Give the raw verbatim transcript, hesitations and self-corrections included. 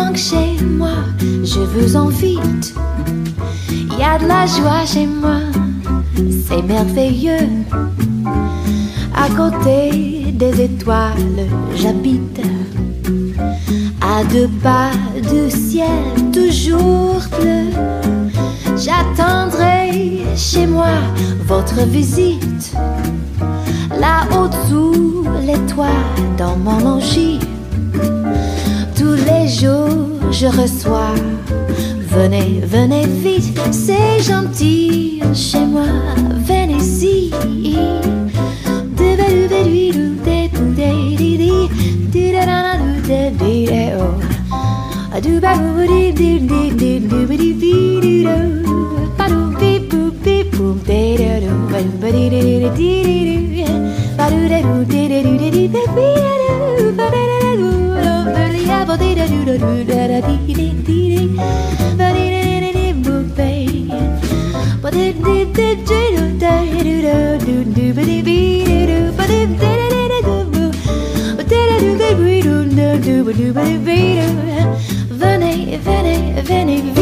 manque chez moi, je vous invite. Y a de la joie chez moi, c'est merveilleux. À côté des étoiles, j'habite. À deux pas du ciel, toujours bleu. J'attendrai chez moi votre visite. Là-haut sous les toits, dans mon logis. Tous les jours je reçois. Venez, venez vite, c'est gentil chez moi, venez-y. Venez, venez, venez,